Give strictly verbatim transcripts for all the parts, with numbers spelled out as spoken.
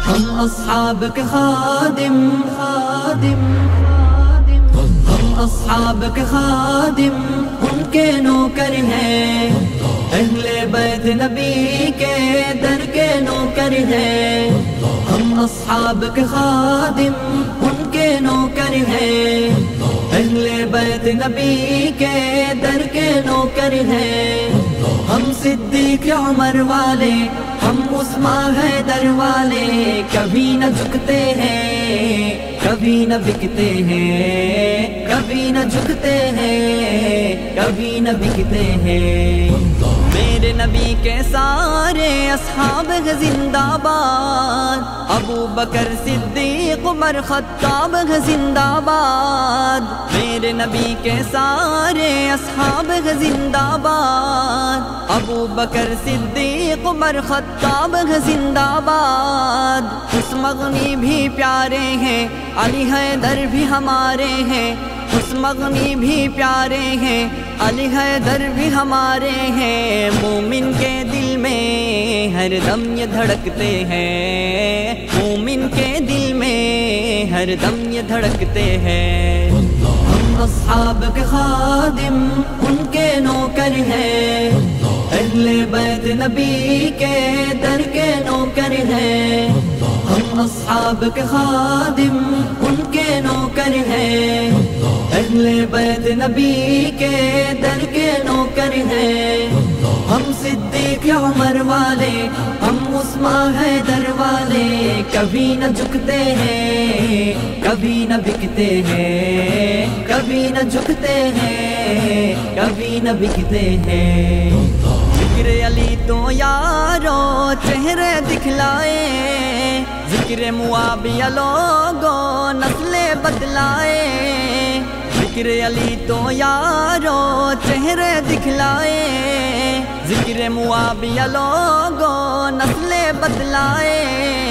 ہم اصحاب کے خادم خادم ہم اصحاب کے خادم ان کے نوکر ہیں، اہل بیت نبی کے در کے نوکر ہیں۔ ہم اصحاب کے خادم ان کے نوکر ہیں، اہل بیت نبی کے در کے نوکر ہیں۔ ہم صدیق عمر والے، ہم عثمان حیدر والے، کبھی نہ جھکتے ہیں، کبھی نہ بکتے ہیں، کبھی نہ جھکتے ہیں، کبھی نہ بکتے ہیں۔ میرے نبی کے سارے اصحاب ہیں زندہ باد، ابو بکر صدیق عمر خطاب ہیں زندہ باد۔ میرے نبی کے سارے اصحاب ہیں زندہ باد، ابو بکر صدیق عمر خطاب ہیں زندہ باد۔ اس مغنی بھی پیارے ہیں، علی حیدر بھی ہمارے ہیں، اس مغنی بھی پیارے ہیں، علی حیدر بھی ہمارے ہیں۔ مومن کے دل میں ہر دم یہ دھڑکتے ہیں، مومن کے دل میں ہر دم یہ دھڑکتے ہیں۔ ہم اصحاب کے خادم ان کے نوکر ہیں، اہل بیت نبی کے در کے نوکر ہیں۔ ہم اصحاب کے خادم ان کے نوکر ہیں، اہل بیت نبی کے در کے نوکر ہیں۔ ہم صدیق عمر والے، ہم عثمان حیدر والے، کبھی نہ جھکتے ہیں، کبھی نہ بکتے ہیں، کبھی نہ جھکتے ہیں، کبھی نہ بکتے ہیں۔ ذکر علی تو یارو چہرے دکھلائے، ذکر معاویہ لوگوں نسل بدلائے۔ ذکر علی تو یارو چہرے دکھلائے، ذکر معاویہ لوگوں نسل بدلائے۔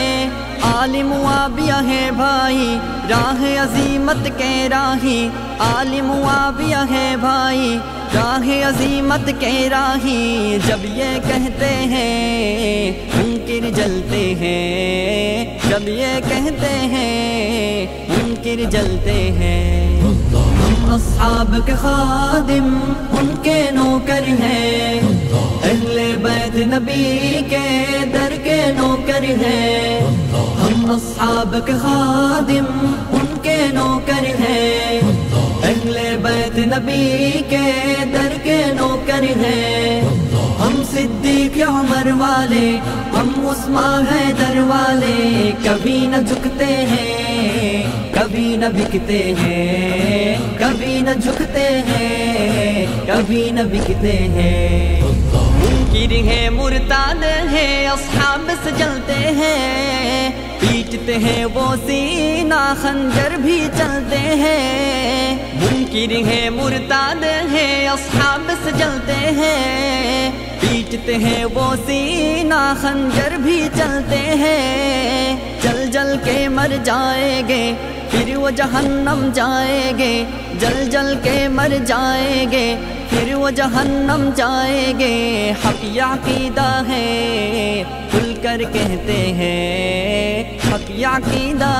آل معاویہ ہے بھائی راہ عظیمت کے راہی، آل معاویہ ہے بھائی راہ عظیمت کے راہی۔ جب یہ کہتے ہیں منکر جلتے ہیں، جب یہ کہتے ہیں منکر جلتے ہیں۔ ہم اصحاب کے خادم ان کے نوکر ہیں، اہل بیت نبی کے در کے نوکر ہیں۔ ہم اصحاب کے خادم ان کے نوکر ہیں، اہل بیت نبی کے در کے نوکر ہیں۔ ہم صدیق عمر والے، ہم عثمان حیدر والے، کبھی نہ جھکتے ہیں، کبھی نہ بکتے ہیں، کبھی نہ جھکتے ہیں، کبھی نہ بکتے ہیں۔ منکر ہے مرتاد ہے اصحاب سے جلتے ہیں، پیٹتے ہیں وہ سینہ خنجر بھی چلتے ہیں۔ منکر ہے مرتاد ہے اصحاب سے جلتے ہیں، پیٹتے ہیں وہ سینہ خنجر بھی چلتے ہیں۔ جل جل کے مر جائیں گے پھر وہ جہنم جائیں گے، جل جل کے مر جائیں گے پھر وہ جہنم جائیں گے۔ حق یہ عقیدہ ہے کھل کر کہتے ہیں، حق یہ عقیدہ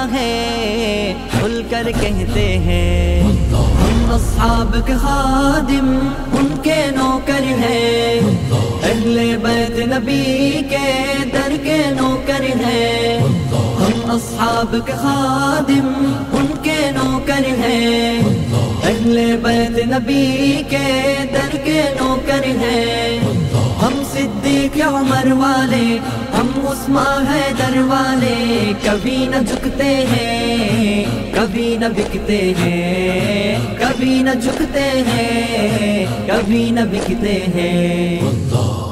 ہے کھل کر کہتے ہیں۔ ہم اصحاب کے خادم ان کے نوکر ہیں، اہل بیت نبی کے در کے نوکر ہیں۔ ہم اصحاب کے خادم ان کے نوکر ہیں، اہل بیت نبی کے در کے نوکر ہیں۔ ہم صدیق عمر والے، ہم عثمان حیدر والے، کبھی نہ جھکتے ہیں، کبھی نہ بکتے ہیں، کبھی نہ جھکتے ہیں، کبھی نہ بکتے ہیں۔